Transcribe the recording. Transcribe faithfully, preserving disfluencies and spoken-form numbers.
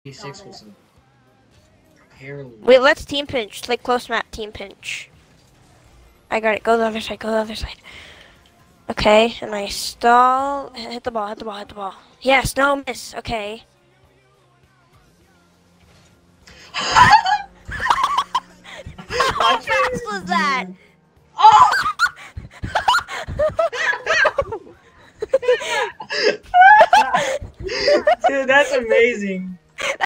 six was a perilous. Wait, let's team pinch. Like close map team pinch. I got it. Go the other side. Go the other side. Okay, and I stall. Hit the ball. Hit the ball. Hit the ball. Yes. No miss. Okay. How fast was that? Oh! Dude, that's amazing.